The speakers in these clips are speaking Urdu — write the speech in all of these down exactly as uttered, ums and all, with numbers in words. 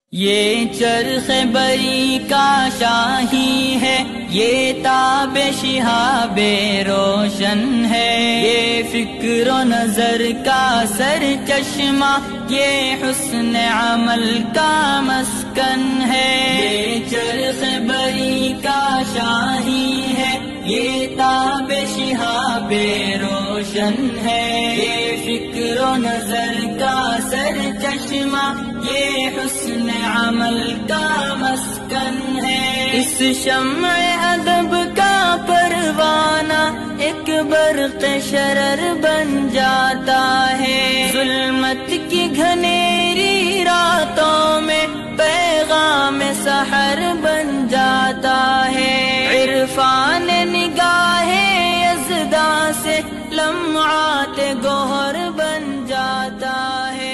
یہ چرخ بری کا شاہی ہے، یہ تاب شہاب روشن ہے، یہ فکر و نظر کا سر چشمہ، یہ حسن عمل کا مسکن ہے۔ یہ چرخ بری کا شاہی ہے، یہ تاب شہاب روشن ہے، یہ فکر و نظر کا سر چشمہ، یہ حسن عمل کا مسکن ہے۔ اس شمع ادب کا پروانہ ایک برق شرر بن جاتا ہے، ظلمت کی گھنیری راتوں میں پیغام سحر بن جاتا ہے۔ عرفان نگاہ یزداں سے لمعات گوہر بن جاتا ہے۔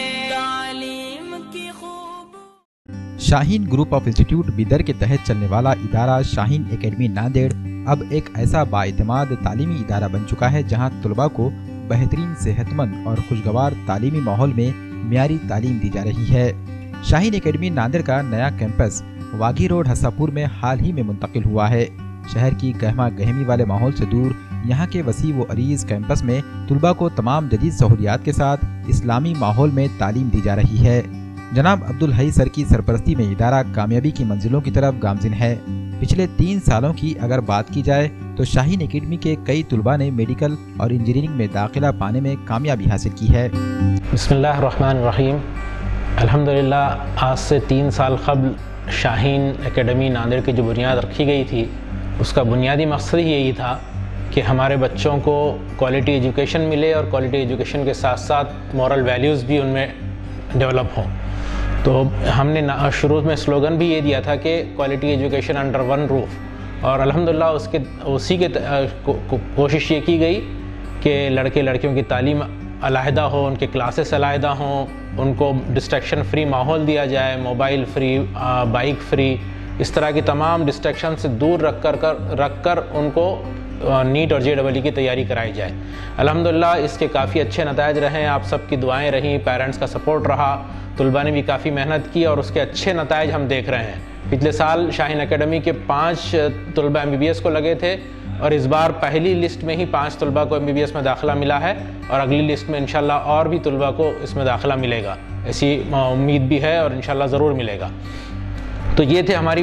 Shaheen group of institute Bidar کے تحت چلنے والا ادارہ شاہین اکیڈمی ناندیڑ اب ایک ایسا بااعتماد تعلیمی ادارہ بن چکا ہے جہاں طلباء کو بہترین صحت مند اور خوشگوار تعلیمی ماحول میں معیاری تعلیم دی جا رہی ہے۔ شاہین اکیڈمی ناندیڑ کا نیا کیمپس واگھی روڈ ہساپور میں حال ہی میں منتقل ہوا ہے۔ شہر کی گہما گہمی والے ماحول سے دور یہاں کے وسیع و عریض کیمپس میں طلباء کو تمام جدید سہولیات کے ساتھ اسلامی ماحول میں تعلیم دی جا رہی ہے۔ جناب عبدالحی سر کی سرپرستی میں ادارہ کامیابی کی منزلوں کی طرف گامزن ہے۔ پچھلے تین سالوں کی اگر بات کی جائے تو شاہین اکیڈمی کے کئی طلباء نے میڈیکل اور انجینئرنگ میں داخلہ پانے میں کامیابی حاصل کی ہے۔ بسم اللہ الرحمن الرحیم۔ الحمدللہ آج سے تین سال قبل شاہین اکیڈمی ناندیڑ کی جو بنیاد رکھی گئی تھی، اس کا بنیادی مقصد ہی یہی تھا کہ ہمارے بچوں کو کوالٹی ایجوکیشن ملے اور کوالٹی ایجوکیشن کے ساتھ ساتھ مورل ویلیوز بھی ان میں ڈیولپ ہوں۔ تو ہم نے شروع میں سلوگن بھی یہ دیا تھا کہ quality education under one roof, اور الحمدللہ اس کے اسی کے کوشش یہ کی گئی کہ لڑکے لڑکیوں کی تعلیم علیحدہ ہو، ان کے کلاسز علیحدہ ہوں، ان کو ڈسٹریکشن فری ماحول دیا جائے، موبائل فری، بائک فری، اس طرح کی تمام ڈسٹریکشن سے دور رکھ کر رکھ کر ان کو نیٹ اور جے ڈبل ای کی تیاری کرائی جائے۔ الحمدللہ اس کے کافی اچھے نتائج رہے، آپ سب کی دعائیں رہیں، پیرنٹس کا سپورٹ رہا، طلباء نے بھی کافی محنت کی اور اس کے اچھے نتائج ہم دیکھ رہے ہیں۔ پچھلے سال شاہین اکیڈمی کے پانچ طلباء ایم بی بی ایس کو لگے تھے، اور اس بار پہلی لسٹ میں ہی پانچ طلباء کو ایم بی بی ایس میں داخلہ ملا ہے، اور اگلی لسٹ میں انشاءاللہ اور بھی طلباء کو اس میں داخلہ ملے گا، ایسی امید بھی ہے اور انشاءاللہ ضرور ملے گا۔ تو یہ تھے ہماری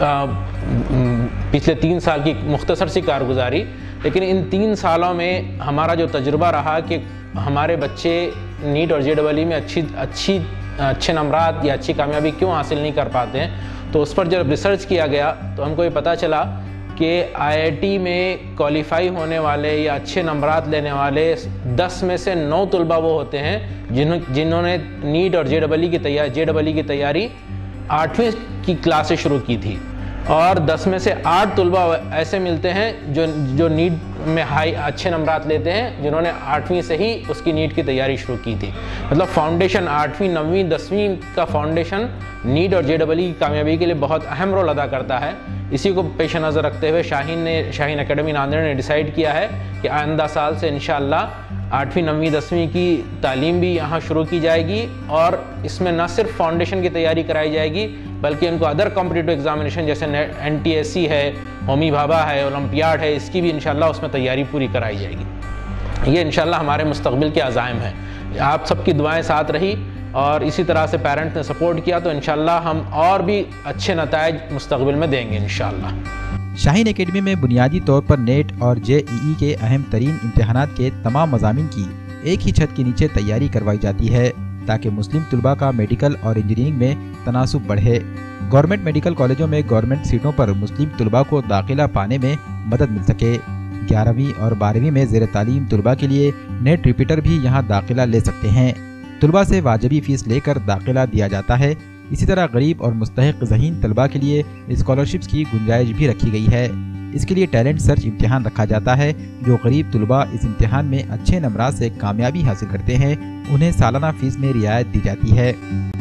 پچھلے تین سال کی مختصر سی کارگزاری، لیکن ان تین سالوں میں ہمارا جو تجربہ رہا کہ ہمارے بچے نیٹ اور جے ڈبل ای میں اچھی اچھی اچھے نمبرات یا اچھی کامیابی کیوں حاصل نہیں کر پاتے ہیں، تو اس پر جب ریسرچ کیا گیا تو ہم کو یہ پتہ چلا کہ آئی آئی ٹی میں کوالیفائی ہونے والے یا اچھے نمبرات لینے والے دس میں سے نو طلباء وہ ہوتے ہیں جنہوں جنہوں نے نیٹ اور جے ڈبل ای کی تیاری جے ڈبل ای کی تیاری آٹھویں کی کلاس سے شروع کی تھی، اور دس میں سے آٹھ طلباء ایسے ملتے ہیں جو جو نیٹ میں ہائی اچھے نمبرات لیتے ہیں، جنہوں نے آٹھویں سے ہی اس کی نیٹ کی تیاری شروع کی تھی۔ مطلب فاؤنڈیشن آٹھویں نویں دسویں کا فاؤنڈیشن نیٹ اور جے ڈبل ای کی کامیابی کے لیے بہت اہم رول ادا کرتا ہے۔ اسی کو پیش نظر رکھتے ہوئے شاہین نے شاہین اکیڈمی ناندیڑ نے ڈیسائیڈ کیا ہے کہ آئندہ سال سے انشاءاللہ آٹھویں نویں دسویں کی تعلیم بھی یہاں شروع کی جائے گی، اور اس میں نہ صرف فاؤنڈیشن کی تیاری کرائی جائے گی بلکہ ان کو ادر کمپٹیٹیو ایگزامینیشن جیسے این ٹی ایس سی ہے، ہومی بھابا ہے، اولمپیاڈ ہے، اس کی بھی انشاءاللہ اس میں تیاری پوری کرائی جائے گی۔ یہ انشاءاللہ ہمارے مستقبل کے عزائم ہیں۔ آپ سب کی دعائیں ساتھ رہی اور اسی طرح سے پیرنٹس نے سپورٹ کیا تو انشاءاللہ ہم اور بھی اچھے نتائج مستقبل میں دیں گے انشاءاللہ۔ شاہین اکیڈمی میں بنیادی طور پر نیٹ اور جے ای ای کے اہم ترین امتحانات کے تمام مضامین کی ایک ہی چھت کے نیچے تیاری کروائی جاتی ہے تاکہ مسلم طلباء کا میڈیکل اور انجینئرنگ میں تناسب بڑھے۔ گورنمنٹ میڈیکل کالجوں میں گورنمنٹ سیٹوں پر مسلم طلباء کو داخلہ پانے میں مدد مل سکے۔ گیارہویں اور بارہویں میں زیر تعلیم طلباء کے لیے نیٹ ریپیٹر بھی یہاں داخلہ لے سکتے ہیں۔ طلباء سے واجبی فیس لے کر داخلہ دیا جاتا ہے۔ اسی طرح غریب اور مستحق ذہین طلباء کے لیے اسکالرشپس کی گنجائش بھی رکھی گئی ہے۔ اس کے لیے ٹیلنٹ سرچ امتحان رکھا جاتا ہے۔ جو غریب طلباء اس امتحان میں اچھے نمبرات سے کامیابی حاصل کرتے ہیں انہیں سالانہ فیس میں رعایت دی جاتی ہے۔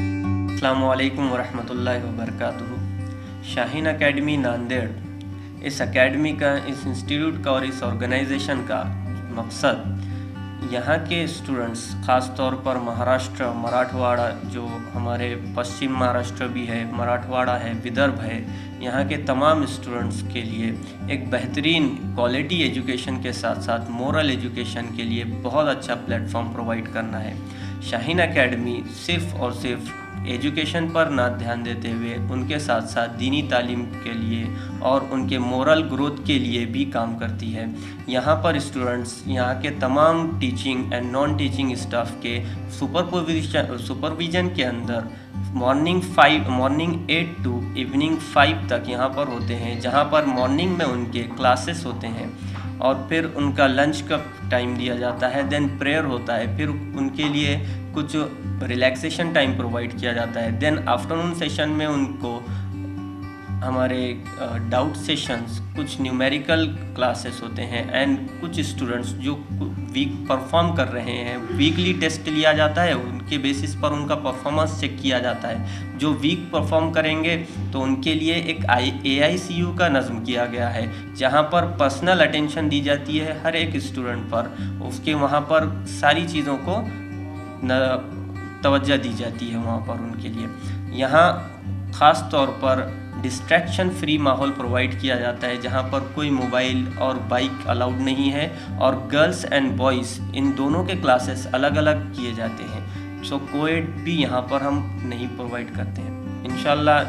السلام علیکم ورحمۃ اللہ وبرکاتہ۔ شاہین اکیڈمی ناندیڑ، اس اکیڈمی کا، اس انسٹیٹیوٹ کا اور اس آرگنائزیشن کا مقصد यहाँ के स्टूडेंट्स ख़ास तौर पर महाराष्ट्र, मराठवाड़ा, जो हमारे पश्चिम महाराष्ट्र भी है, मराठवाड़ा है, विदर्भ है, यहाँ के तमाम स्टूडेंट्स के लिए एक बेहतरीन क्वालिटी एजुकेशन के साथ साथ मोरल एजुकेशन के लिए बहुत अच्छा प्लेटफॉर्म प्रोवाइड करना है। शाहीन एकेडमी सिर्फ़ और सिर्फ एजुकेशन पर ना ध्यान देते हुए उनके साथ साथ दीनी तालीम के लिए और उनके मोरल ग्रोथ के लिए भी काम करती है। यहाँ पर स्टूडेंट्स यहाँ के तमाम teaching and non teaching staff के सुपरविजन सुपरविजन के अंदर morning five morning eight to evening five तक यहाँ पर होते हैं, जहाँ पर मॉर्निंग में उनके क्लासेस होते हैं और फिर उनका लंच का टाइम दिया जाता है, देन प्रेयर होता है, फिर उनके लिए कुछ रिलैक्सेशन टाइम प्रोवाइड किया जाता है, देन आफ्टरनून सेशन में उनको हमारे डाउट सेशंस, कुछ न्यूमेरिकल क्लासेस होते हैं एंड कुछ स्टूडेंट्स जो वीक परफॉर्म कर रहे हैं वीकली टेस्ट लिया जाता है, उनके बेसिस पर उनका परफॉर्मेंस चेक किया जाता है। जो वीक परफॉर्म करेंगे तो उनके लिए एक आई ए आई सी यू का नज़्म किया गया है, जहां पर पर्सनल अटेंशन दी जाती है हर एक स्टूडेंट पर, उसके वहां पर सारी चीज़ों को न तवज्जो दी जाती है वहाँ पर उनके लिए। यहाँ ख़ास तौर पर डिस्ट्रैक्शन फ्री माहौल प्रोवाइड किया जाता है, जहाँ पर कोई मोबाइल और बाइक अलाउड नहीं है और गर्ल्स एंड बॉयज़ इन दोनों के क्लासेस अलग अलग किए जाते हैं। सो कोएड भी यहाँ पर हम नहीं प्रोवाइड करते हैं। इंशाल्लाह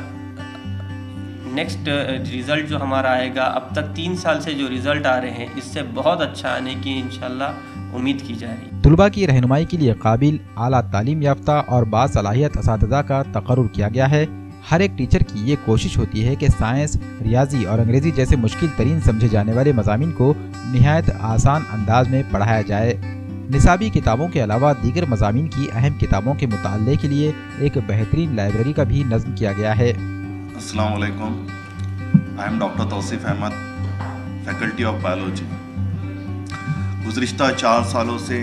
नेक्स्ट रिज़ल्ट जो हमारा आएगा, अब तक तीन साल से जो रिज़ल्ट आ रहे हैं इससे बहुत अच्छा आने की इंशाल्लाह उम्मीद की जा रही है। तुलबा की रहनुमाई के लिए काबिल, आला तालीम याफ्ता और बासलाहियत असातिज़ा का तकर्रुर किया गया है। हर एक टीचर की ये कोशिश होती है कि साइंस, रियाजी और अंग्रेज़ी जैसे मुश्किल तरीन समझे जाने वाले मज़ामीन को निहायत आसान अंदाज में पढ़ाया जाए। निसाबी किताबों के अलावा दीगर मज़ामीन की अहम किताबों के मुताले के लिए एक बेहतरीन लाइब्रेरी का भी नज़्म किया गया है। अस्सलाम वालेकुम, I am doctor Tauseef Ahmad, faculty of biology. गुज़िश्ता चार सालों से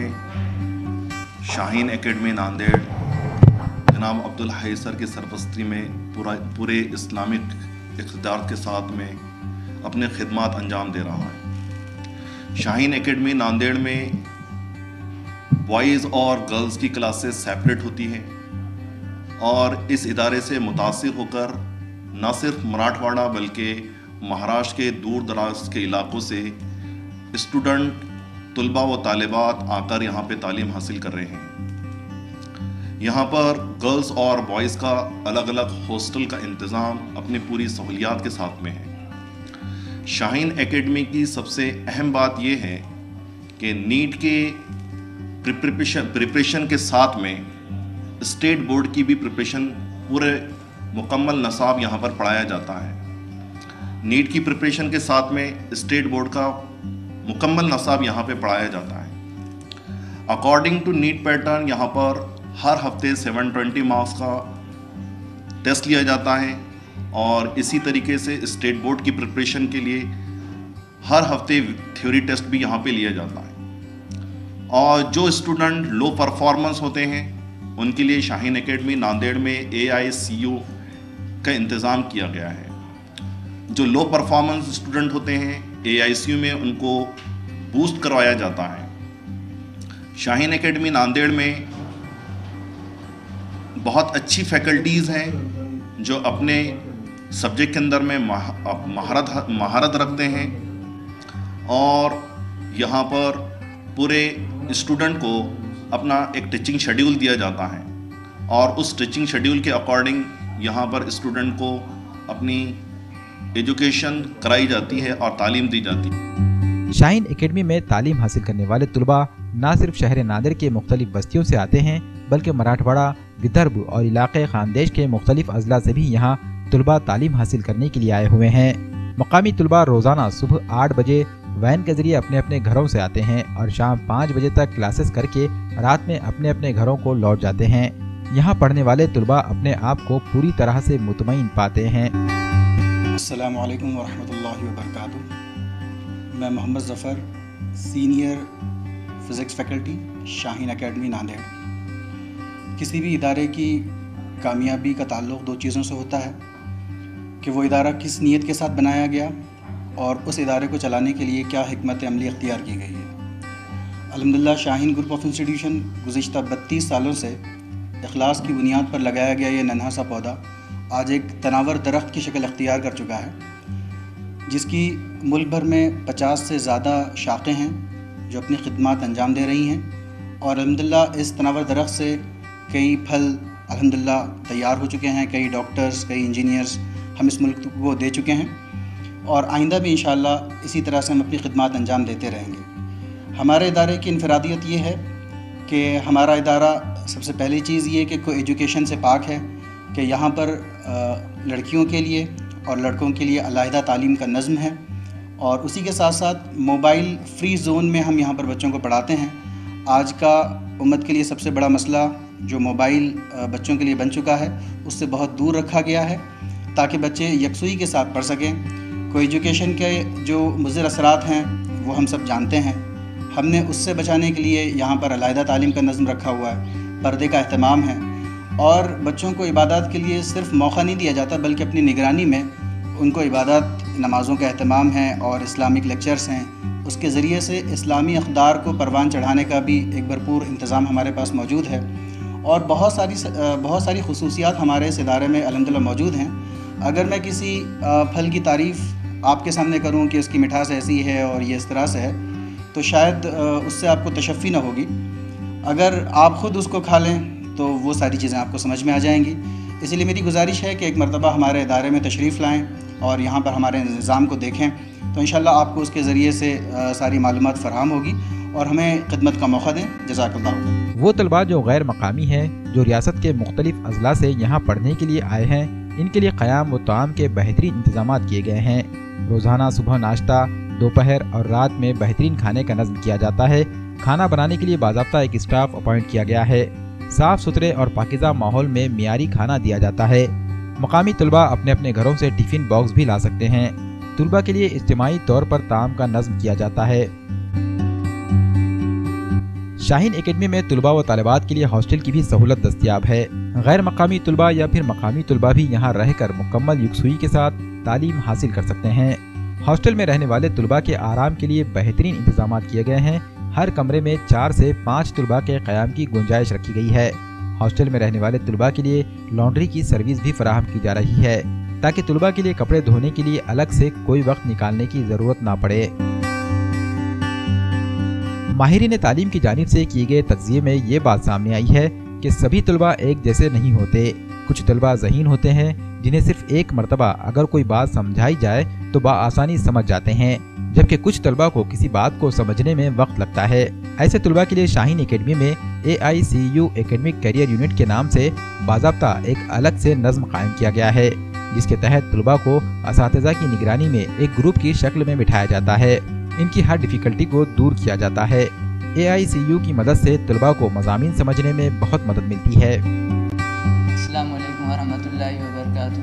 शाहीन एकेडमी नांदेड़ जनाब अब्दुल हई सर की सरपरस्ती में पूरा पूरे इस्लामिक इक़्तिदार के साथ में अपने खिदमात अंजाम दे रहा है। शाहीन एकेडमी नांदेड़ में बॉयज़ और गर्ल्स की क्लासेस सेपरेट होती हैं और इस इदारे से मुतासिर होकर न सिर्फ मराठवाड़ा बल्कि महाराष्ट्र के दूर दराज के इलाकों से स्टूडेंट, तुलबा व तालिबात आकर यहाँ पे तालीम हासिल कर रहे हैं। यहाँ पर गर्ल्स और बॉयज़ का अलग अलग हॉस्टल का इंतज़ाम अपनी पूरी सहूलियात के साथ में है। शाहीन एकेडमी की सबसे अहम बात यह है कि नीट के प्रिपरेशन प्रिपरेशन के साथ में स्टेट बोर्ड की भी प्रिपरेशन पूरे मुकम्मल नसाब यहाँ पर पढ़ाया जाता है। नीट की प्रिपरेशन के साथ में स्टेट बोर्ड का मुकम्मल नसाब यहाँ पे पढ़ाया जाता है। अकॉर्डिंग टू नीट पैटर्न यहाँ पर हर हफ्ते सात सौ बीस मार्क्स का टेस्ट लिया जाता है और इसी तरीके से स्टेट बोर्ड की प्रिपरेशन के लिए हर हफ्ते थ्योरी टेस्ट भी यहाँ पे लिया जाता है। और जो स्टूडेंट लो परफॉर्मेंस होते हैं उनके लिए शाहीन एकेडमी नांदेड़ में ए आई सी यू का इंतज़ाम किया गया है। जो लो परफॉर्मेंस स्टूडेंट होते हैं ए आई सी यू में उनको बूस्ट करवाया जाता है। शाहीन एकेडमी नांदेड़ में बहुत अच्छी फैकल्टीज़ हैं जो अपने सब्जेक्ट के अंदर में महारत महारत रखते हैं और यहाँ पर पूरे स्टूडेंट को अपना एक टीचिंग शेड्यूल दिया जाता है और उस टीचिंग शेड्यूल के अकॉर्डिंग यहाँ पर स्टूडेंट को अपनी एजुकेशन कराई जाती है और तालीम दी जाती है। शाहीन एकेडमी में तालीम हासिल करने वाले तुलबा न सिर्फ शहर नांदेड़ के मुख्तलिफ बस्तियों से आते हैं बल्कि मराठवाड़ा, विदर्भ और इलाके खानदेश के मुख्तलिफ अजला से भी यहाँ तुलबा तालीम हासिल करने के लिए आए हुए हैं। मकामी तुलबा रोज़ाना सुबह आठ बजे वैन के जरिए अपने अपने घरों से आते हैं और शाम पाँच बजे तक क्लासेस करके रात में अपने अपने घरों को लौट जाते हैं। यहाँ पढ़ने वाले तुलबा अपने आप को पूरी तरह से मुतमईन पाते हैं। अस्सलामु अलैकुम वरहमतुल्लाहि वबरकातुहू। मैं Mohammad Zafar, senior physics faculty, Shaheen academy Nanded. किसी भी इदारे की कामयाबी का ताल्लुक़ दो चीज़ों से होता है कि वो इदारा किस नीयत के साथ बनाया गया और उस इदारे को चलाने के लिए क्या हिकमत अमली अख्तियार की गई है। الحمدللہ شاہین گروپ آف انسٹیٹیوشن گزشتہ بتیس سالوں سے اخلاص کی بنیاد پر لگایا گیا یہ ننھا سا پودا آج ایک تناور درخت کی شکل اختیار کر چکا ہے، جس کی ملک بھر میں پچاس سے زیادہ شاخیں ہیں جو اپنی خدمات انجام دے رہی ہیں، اور الحمدللہ اس تناور درخت سے کئی پھل الحمدللہ تیار ہو چکے ہیں، کئی ڈاکٹرز، کئی انجینئرز ہم اس ملک کو دے چکے ہیں، اور آئندہ بھی انشاءاللہ اسی طرح سے ہم اپنی خدمات انجام دیتے رہیں گے۔ ہمارے ادارے کی انفرادیت یہ ہے کہ ہمارا ادارہ سب سے پہلی چیز یہ کہ کو ایجوکیشن سے پاک ہے، کہ یہاں پر لڑکیوں کے لیے اور لڑکوں کے لیے علیحدہ تعلیم کا نظم ہے، اور اسی کے ساتھ ساتھ موبائل فری زون میں ہم یہاں پر بچوں کو پڑھاتے ہیں۔ آج کا امت کے لیے سب سے بڑا مسئلہ جو موبائل بچوں کے لیے بن چکا ہے، اس سے بہت دور رکھا گیا ہے تاکہ بچے یکسوئی کے ساتھ پڑھ سکیں۔ کو ایجوکیشن کے جو مضر اثرات ہیں وہ ہم سب جانتے ہیں، ہم نے اس سے بچانے کے لیے یہاں پر علیحدہ تعلیم کا نظم رکھا ہوا ہے، پردے کا اہتمام ہے، اور بچوں کو عبادات کے لیے صرف موقع نہیں دیا جاتا بلکہ اپنی نگرانی میں ان کو عبادات نمازوں کا اہتمام ہے اور اسلامک لیکچرز ہیں، اس کے ذریعے سے اسلامی اقدار کو پروان چڑھانے کا بھی ایک بھرپور انتظام ہمارے پاس موجود ہے، اور بہت ساری بہت ساری خصوصیات ہمارے اس ادارے میں الحمدللہ موجود ہیں۔ اگر میں کسی پھل کی تعریف آپ کے سامنے کروں کہ اس کی مٹھاس ایسی ہے اور یہ اس طرح سے ہے، تو شاید اس سے آپ کو تشفی نہ ہوگی۔ اگر آپ خود اس کو کھا لیں تو وہ ساری چیزیں آپ کو سمجھ میں آ جائیں گی۔ اسی لیے میری گزارش ہے کہ ایک مرتبہ ہمارے ادارے میں تشریف لائیں اور یہاں پر ہمارے نظام کو دیکھیں، تو انشاءاللہ آپ کو اس کے ذریعے سے ساری معلومات فراہم ہوگی اور ہمیں خدمت کا موقع دیں۔ جزاک اللہ خیر۔ وہ طلباء جو غیر مقامی ہیں، جو ریاست کے مختلف اضلاع سے یہاں پڑھنے کے لیے آئے ہیں، ان کے لیے قیام و طعام کے بہترین انتظامات کیے گئے ہیں۔ روزانہ صبح ناشتہ، دوپہر اور رات میں بہترین کھانے کا نظم کیا جاتا ہے۔ کھانا بنانے کے لیے باضابطہ ایک اسٹاف اپوائنٹ کیا گیا ہے۔ صاف ستھرے اور پاکیزہ ماحول میں معیاری کھانا دیا جاتا ہے۔ مقامی طلباء اپنے اپنے گھروں سے ٹفن باکس بھی لا سکتے ہیں۔ طلباء کے لیے اجتماعی طور پر طعام کا نظم کیا جاتا ہے۔ شاہین اکیڈمی میں طلباء و طالبات کے لیے ہاسٹل کی بھی سہولت دستیاب ہے۔ غیر مقامی طلباء یا پھر مقامی طلباء بھی یہاں رہ کر مکمل یکسوئی کے ساتھ تعلیم حاصل کر سکتے ہیں۔ ہاسٹل میں رہنے والے طلباء کے آرام کے لیے بہترین انتظامات کیے گئے ہیں۔ ہر کمرے میں چار سے پانچ طلباء کے قیام کی گنجائش رکھی گئی ہے۔ ہاسٹل میں رہنے والے طلباء کے لیے لانڈری کی سروس بھی فراہم کی جا رہی ہے تاکہ طلباء کے لیے کپڑے دھونے کے لیے الگ سے کوئی وقت نکالنے کی ضرورت نہ پڑے۔ ماہرین تعلیم کی جانب سے کیے گئے تجزیے میں یہ بات سامنے آئی ہے کہ سبھی طلباء ایک جیسے نہیں ہوتے۔ کچھ طلباء ذہین ہوتے ہیں جنہیں صرف ایک مرتبہ اگر کوئی بات سمجھائی جائے تو بآسانی سمجھ جاتے ہیں، جبکہ کچھ طلباء کو کسی بات کو سمجھنے میں وقت لگتا ہے۔ ایسے طلباء کے لیے شاہین اکیڈمی میں A I C U academic career unit کے نام سے باضابطہ ایک الگ سے نظم قائم کیا گیا ہے، جس کے تحت طلباء کو اساتذہ کی نگرانی میں ایک گروپ کی شکل میں بٹھایا جاتا ہے۔ ان کی ہر ڈیفیکلٹی کو دور کیا جاتا ہے۔ اے آئی سی یو کی مدد سے طلباء کو مضامین سمجھنے میں بہت مدد ملتی ہے۔ السلام علیکم ورحمۃ اللہ وبرکاتہ۔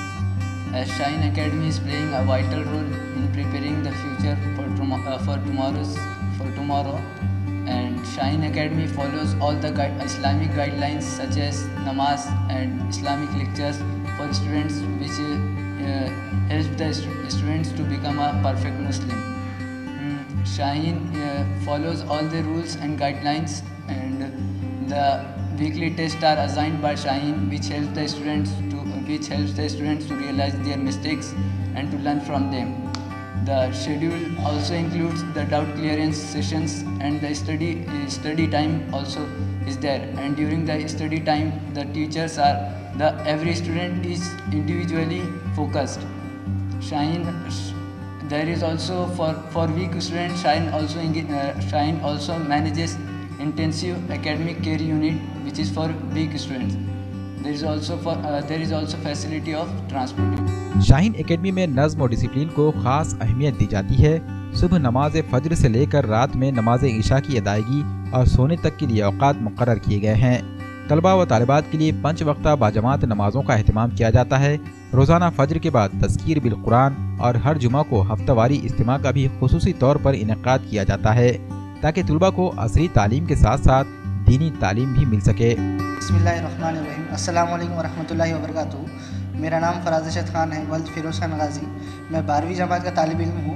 Shaheen Academy is playing a vital role in preparing the future for, tom- uh, for tomorrow's for tomorrow, and Shaheen Academy follows all the gui- Islamic guidelines such as namaz and Islamic lectures for students, which uh, helps the st- students to become a perfect Muslim. Mm, Shaheen uh, follows all the rules and guidelines, and the weekly tests are assigned by Shaheen, which helps the students to which helps the students to realize their mistakes and to learn from them. The schedule also includes the doubt clearance sessions, and the study uh, study time also is there. And during the study time, the teachers are the every student is individually focused. Shaheen, there is also for for weak students, Shaheen also uh, Shaheen also manages intensive academic care unit, which is for weak students. There is also for uh, there is also facility of transportation. Shaheen academy میں نظم و ڈسپلین کو خاص اہمیت دی جاتی ہے۔ صبح نماز فجر سے لے کر رات میں نماز عشاء کی ادائیگی اور سونے تک کے لیے اوقات مقرر کیے گئے ہیں۔ طلباء و طالبات کے لیے پنچ وقتہ باجماعت نمازوں کا اہتمام کیا جاتا ہے۔ روزانہ فجر کے بعد تذکیر بالقرآن اور ہر جمعہ کو ہفتہ واری اجتماع کا بھی خصوصی طور پر انعقاد کیا جاتا ہے تاکہ طلباء کو عصری تعلیم کے ساتھ ساتھ دینی تعلیم بھی مل سکے۔ بسم اللہ الرحمن الرحیم۔ السلام علیکم ورحمۃ اللہ وبرکاتہ۔ میرا نام فراز رشید خان ہے، ولد فیروز خان غازی۔ میں بارہویں جماعت کا طالب علم ہوں۔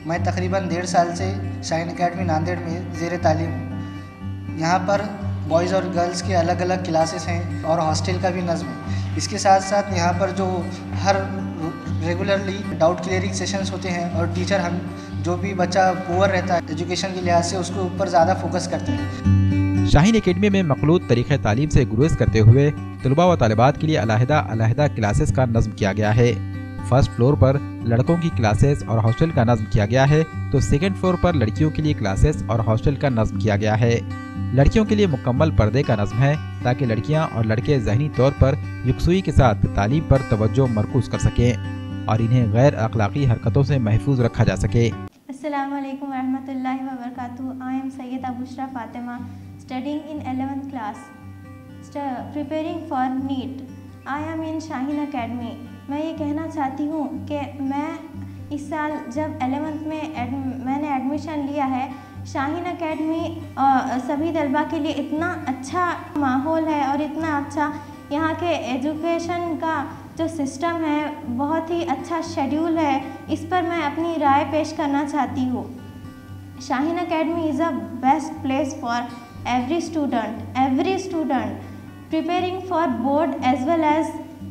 میں تقریباً ڈیڑھ سال سے شاہین اکیڈمی ناندیڑ میں زیر تعلیم ہوں. یہاں پر بوائز اور گرلز کے الگ الگ کلاسز ہیں اور ہاسٹل کا بھی نظم ہے. اس کے ساتھ ساتھ یہاں پر جو ہر ریگولرلی ڈاؤٹ کلیئرنگ سیشنز ہوتے ہیں اور ٹیچر ہم جو بھی بچہ پور رہتا ہے ایجوکیشن کے لحاظ سے اس کے اوپر زیادہ فوکس کرتے ہیں. شاہین اکیڈمی میں مخلوط طریقہ تعلیم سے گریز کرتے ہوئے طلباء و طالبات کے لیے علیحدہ علیحدہ کلاسز کا نظم کیا گیا ہے. فرسٹ فلور پر لڑکوں کی کلاسز اور ہاسٹل کا نظم کیا گیا ہے تو سیکنڈ فلور پر لڑکیوں کے لیے کلاسز اور ہاسٹل کا نظم کیا گیا ہے. لڑکیوں کے لیے مکمل پردے کا نظم ہے تاکہ لڑکیاں اور لڑکے ذہنی طور پر یکسوئی کے ساتھ تعلیم پر توجہ مرکوز کر سکیں اور انہیں غیر اخلاقی حرکتوں سے محفوظ رکھا جا سکے. السلام علیکم ورحمۃ اللہ وبرکاتہ. آئی am Syeda Bushra Fatima, studying in eleventh class, preparing for NEET. I am in Shaheen academy. میں یہ کہنا چاہتی ہوں کہ میں اس سال جب الیونتھ میں میں نے ایڈمیشن لیا ہے, شاہین اکیڈمی سبھی طلباء کے لیے اتنا اچھا ماحول ہے اور اتنا اچھا یہاں کے ایجوکیشن کا جو سسٹم ہے, بہت ہی اچھا شیڈیول ہے. اس پر میں اپنی رائے پیش کرنا چاہتی ہوں. Shaheen academy is a best place for every student every student preparing for board as well as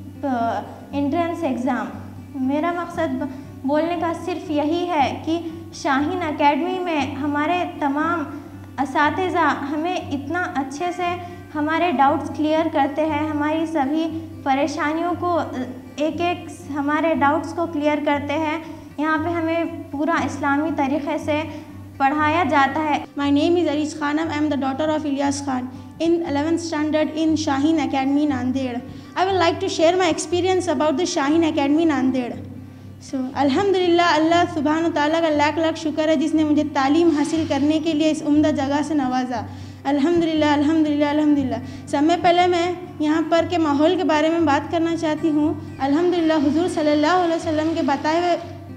entrance exam. میرا مقصد بولنے کا صرف یہی ہے کہ شاہین اکیڈمی میں ہمارے تمام اساتذہ ہمیں اتنا اچھے سے ہمارے ڈاؤٹس کلیئر کرتے ہیں, ہماری سبھی پریشانیوں کو ایک ایک ہمارے ڈاؤٹس کو کلیئر کرتے ہیں. یہاں پہ ہمیں پورا اسلامی طریقے سے پڑھایا جاتا ہے. My name is Arish Khanam. I am the daughter of Ilyas Khan in eleventh standard in Shaheen Academy Nanded. I would like to share my experience about the Shaheen Academy Nanded. So الحمدللہ اللہ سبحانہ تعالیٰ کا لاکھ لاکھ شکر ہے جس نے مجھے تعلیم حاصل کرنے کے لیے اس عمدہ جگہ سے نوازا. الحمدللہ الحمدللہ الحمدللہ. سب سے پہلے میں یہاں پر کے ماحول کے بارے میں بات کرنا چاہتی ہوں. الحمدللہ حضور صلی اللہ علیہ وسلم کے بتائے ہوئے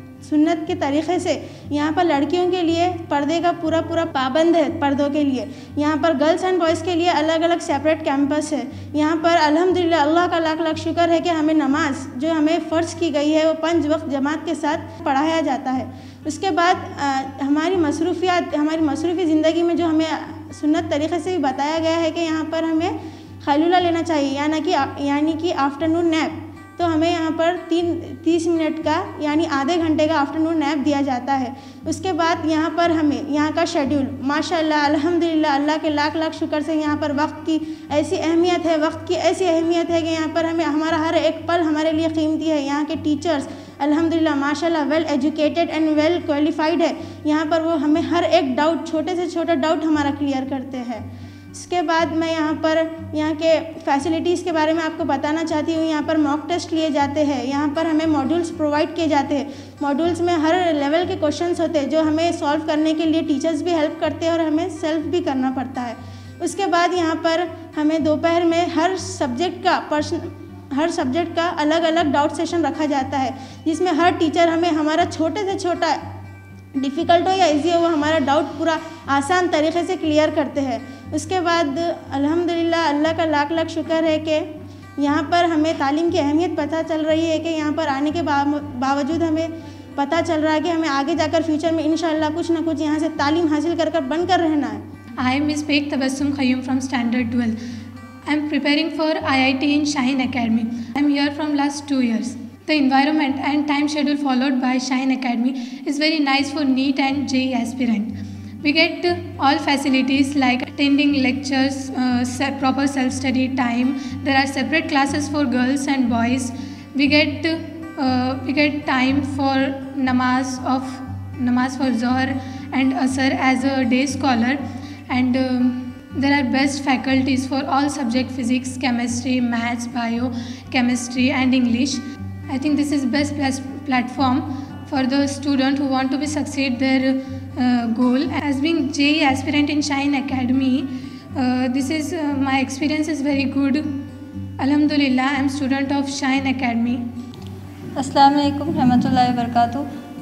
سنت کے طریقے سے یہاں پر لڑکیوں کے لیے پردے کا پورا پورا پابند ہے. پردوں کے لیے یہاں پر گرلس اینڈ بوائز کے لیے الگ الگ سیپریٹ کیمپس ہے. یہاں پر الحمدللہ اللہ کا لاکھ لاکھ شکر ہے کہ ہمیں نماز جو ہمیں فرض کی گئی ہے وہ پنج وقت جماعت کے ساتھ پڑھایا جاتا ہے. اس کے بعد ہماری مصروفیات ہماری مصروفی زندگی میں جو ہمیں سنت طریقے سے بھی بتایا گیا ہے کہ یہاں پر ہمیں خیلولہ لینا چاہیے یعنی کہ یعنی کہ آفٹرنون نیپ. تو ہمیں یہاں پر تین تیس منٹ کا یعنی آدھے گھنٹے کا آفٹرنون نیپ دیا جاتا ہے. اس کے بعد یہاں پر ہمیں یہاں کا شیڈیول ماشاء اللہ الحمدللہ اللہ کے لاکھ لاکھ شکر سے یہاں پر وقت کی ایسی اہمیت ہے وقت کی ایسی اہمیت ہے کہ یہاں پر ہمیں ہمارا ہر ایک پل ہمارے لیے قیمتی ہے. یہاں کے ٹیچرز الحمدللہ ماشاء اللہ well educated and well qualified ہے. یہاں پر وہ ہمیں ہر ایک ڈاؤٹ چھوٹے سے چھوٹا ڈاؤٹ ہمارا کلیئر کرتے ہیں. اس کے بعد میں یہاں پر یہاں کے فیسلٹیز کے بارے میں آپ کو بتانا چاہتی ہوں. یہاں پر موک ٹیسٹ لیے جاتے ہیں. یہاں پر ہمیں ماڈیولس پرووائڈ کیے جاتے ہیں. ماڈیولس میں ہر لیول کے کوشچنس ہوتے ہیں جو ہمیں سالو کرنے کے لیے ٹیچرز بھی ہیلپ کرتے ہیں اور ہمیں سیلف بھی کرنا پڑتا ہے. اس کے بعد یہاں پر ہمیں دوپہر میں ہر سبجیکٹ کا پرسن ہر سبجیکٹ کا الگ الگ ڈاؤٹ سیشن رکھا جاتا ہے جس میں ہر ٹیچر ہمیں ہمارا چھوٹے سے چھوٹا ڈیفیکلٹ ہو یا ایزی ہو وہ ہمارا ڈاؤٹ پورا آسان طریقے سے کلیئر کرتے ہیں. اس کے بعد الحمدللہ اللہ کا لاکھ لاکھ شکر ہے کہ یہاں پر ہمیں تعلیم کی اہمیت پتہ چل رہی ہے کہ یہاں پر آنے کے باوجود ہمیں پتہ چل رہا ہے کہ ہمیں آگے جا کر فیوچر میں انشاءاللہ کچھ نہ کچھ یہاں سے تعلیم حاصل کر کر بن کر رہنا ہے. I am Miss Beg Tabassum Khayyum from Standard twelve. I am preparing for I I T in Shaheen Academy. I am here from last two years. The environment and time schedule followed by Shaheen Academy is very nice for NEET and J E E aspirant. We get uh, all facilities like attending lectures, uh, proper self-study time. There are separate classes for girls and boys. We get uh, we get time for namaz of namaz for Zohar and Asr as a day scholar, and um, there are best faculties for all subject: physics, chemistry, maths, bio, chemistry, and English. I think this is best platform for the student who want to be succeed their uh, goal. As being J E E aspirant in Shaheen Academy, uh, this is uh, my experience is very good. Alhamdulillah, I am student of Shaheen Academy. Assalamu alaikum warahmatullahi wabarakatuh.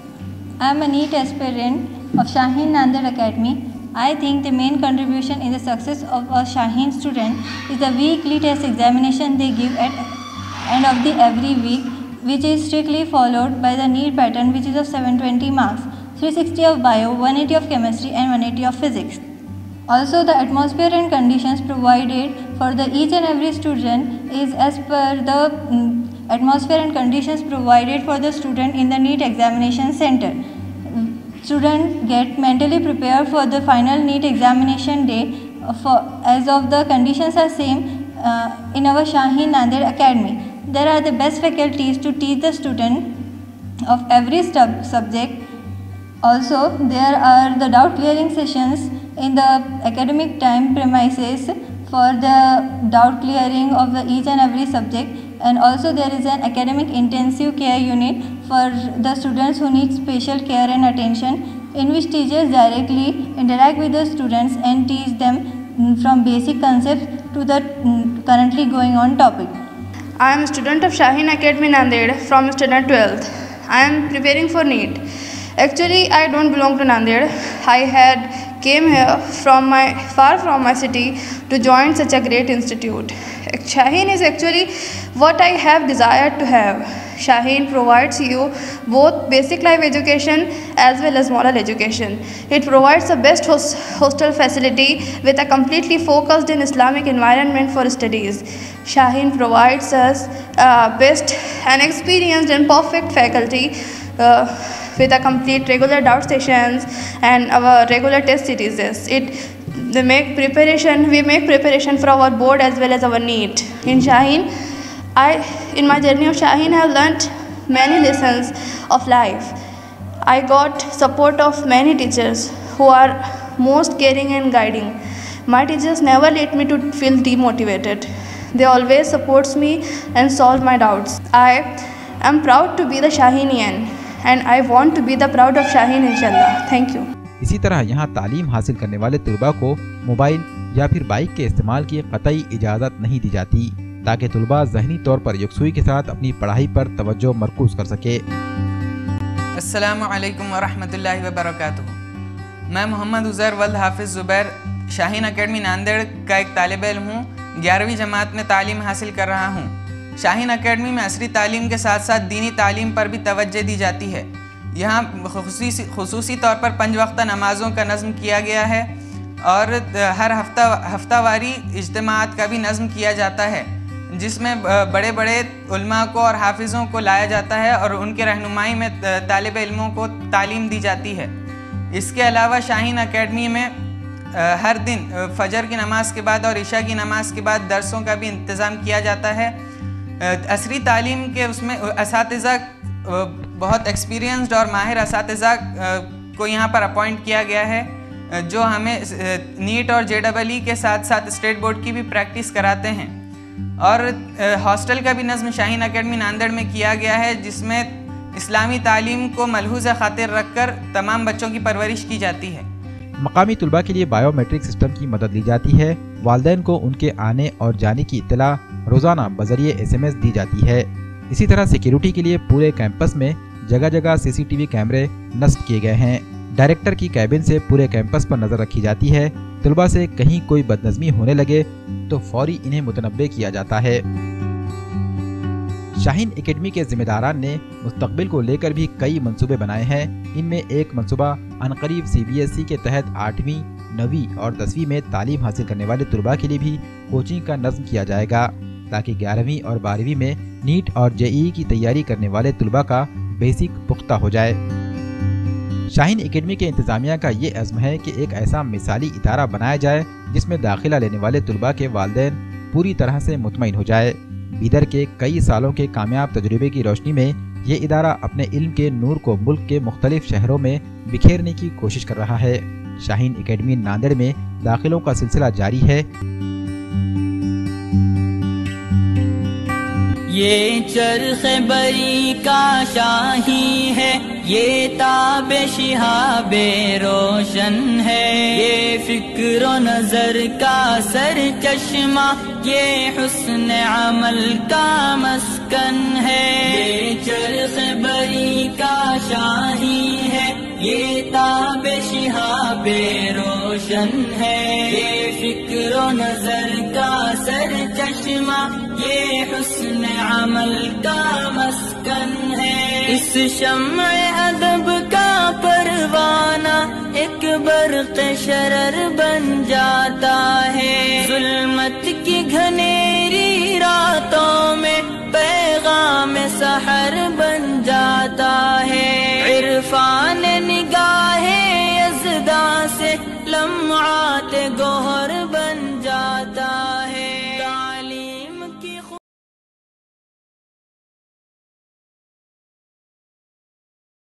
I am a NEET aspirant of Shaheen Nanded Academy. I think the main contribution in the success of a Shaheen student is the weekly test examination they give at end of the every week, which is strictly followed by the NEET pattern, which is of seven hundred twenty marks. three sixty of bio, one eighty of chemistry and one eighty of physics. Also, the atmosphere and conditions provided for the each and every student is as per the um, atmosphere and conditions provided for the student in the NEET examination center. Students get mentally prepared for the final NEET examination day. For, as of the conditions are same uh, in our Shaheen Nanded Academy. There are the best faculties to teach the student of every sub subject. Also, there are the doubt clearing sessions in the academic time premises for the doubt clearing of the each and every subject, and also there is an academic intensive care unit for the students who need special care and attention, in which teachers directly interact with the students and teach them from basic concepts to the currently going on topic. I am a student of Shaheen Academy Nanded from standard twelfth. I am preparing for NEET. Actually, I don't belong to Nanded. I had came here from my far from my city to join such a great institute. Shaheen is actually what I have desired to have. Shaheen provides you both basic life education as well as moral education. It provides the best host hostel facility with a completely focused and Islamic environment for studies. Shaheen provides us uh, best and experienced and perfect faculty uh, with a complete regular doubt sessions and our regular test series. It they make preparation. We make preparation for our board as well as our NEET. In Shaheen, I, in my journey of Shaheen, I have learnt many lessons of life. I got support of many teachers who are most caring and guiding. My teachers never let me to feel demotivated. They always supports me and solve my doubts. I am proud to be the Shaheenian and I want to be the proud of Shaheen inshallah. Thank you. इसी तरह यहाँ तालीम हासिल करने वाले तलबा को मोबाइल या फिर बाइक के इस्तेमाल की कतई इजाज़त नहीं दी जाती, ताकि तलबा ज़हनी तौर पर यकसुई के साथ अपनी पढ़ाई पर तवज्जो मरकूज़ कर सके। अस्सलामु अलैकुम वरहमतुल्लाहि वबरकातुहू। मैं मोहम्मद उज़ैर वल्द हाफिज़ ज़ुबैर शाहीन अकेडमी नांदेड़ का एक तालिब इल्म हूँ। ग्यारहवीं जमात में तालीम हासिल कर रहा हूँ। शाहीन अकेडमी में असरी तालीम के साथ साथ दीनी तालीम पर भी तवज्जो दी जाती है। यहाँ खुसूसी खुसूसी तौर पर पंज वक्ता नमाज़ों का नज़्म किया गया है और हर हफ्ता हफ्तावारी इज्तिमात का भी नज़्म किया जाता है, जिसमें बड़े बड़े उलमा को और हाफिज़ों को लाया जाता है और उनके रहनुमाई में तालिब इल्मों को तालीम दी जाती है। इसके अलावा शाहीन अकेडमी में हर दिन फजर की नमाज़ के बाद और इशा की नमाज़ के बाद दरसों का भी इंतज़ाम किया जाता है। असरी तालीम के उसमें असातिज़ा बहुत एक्सपीरियंस्ड और माहिर असातिज़ा को यहाँ पर अपॉइंट किया गया है, जो हमें नीट और जे डबल ई के साथ साथ स्टेट बोर्ड की भी प्रैक्टिस कराते हैं। और हॉस्टल का भी नज़्म शाहीन अकेडमी नांदेड़ में किया गया है, जिसमें इस्लामी तालीम को मलहूज़ खातिर रखकर तमाम बच्चों की परवरिश की जाती है। मकामी तलबा के लिए बायोमेट्रिक सिस्टम की मदद ली जाती है। वालिदैन को उनके आने और जाने की इत्तला रोज़ाना बज़रिए एस एम एस दी जाती है। इसी तरह सिक्योरिटी के लिए पूरे कैंपस में जगह जगह सी सी टी वी कैमरे नस्ब किए गए हैं। डायरेक्टर की कैबिन से पूरे कैंपस पर नज़र रखी जाती है। तलबा से कहीं कोई बदनज़मी होने लगे तो फौरी इन्हें मुतनब्बे किया जाता है। शाहीन एकेडमी के जिम्मेदारान ने मुस्तकबिल को लेकर भी कई मंसूबे बनाए हैं। इनमें एक मंसूबा अनकरीब सी बी एस ई के तहत आठवीं, नवीं और दसवीं में तालीम हासिल करने वाले तलबा के लिए भी कोचिंग का नज़्म किया जाएगा, ताकि ग्यारहवीं और बारहवीं में नीट और जे ई ई की तैयारी करने वाले तलबा का बेसिक पुख्ता हो जाए। शाहीन एकेडमी के इंतज़ामिया का ये अज़्म है कि एक ऐसा मिसाली इदारा बनाया जाए जिसमें दाखिला लेने वाले तलबा के वालिदैन पूरी तरह से मुतमईन हो जाए। बीदर के कई सालों के कामयाब तजुर्बे की रोशनी में ये इदारा अपने इल्म के नूर को मुल्क के मुख्तलिफ शहरों में बिखेरने की कोशिश कर रहा है। शाहीन एकेडमी नांदेड़ में दाखिलों का सिलसिला जारी है। ये चरख़े बरी का शाही है, ये ताबे शिहाबे रोशन है, ये फिक्र नजर का सर चश्मा, ये हुस्न अमल का मस्कन है। ये चरख़े बरी का शाही है, ये ताबे शिहाबे रोशन है, ये फिक्र नजर का सर चश्मा, ये हुस्न अमल का मस्कन है। इस शम्अ अदब का पर پروانہ ایک برق شرر بن جاتا ہے. ظلمت کی گھنیری راتوں میں پیغام سحر بن جاتا ہے. عرفان نگاہ یزداں سے لمعات گوہر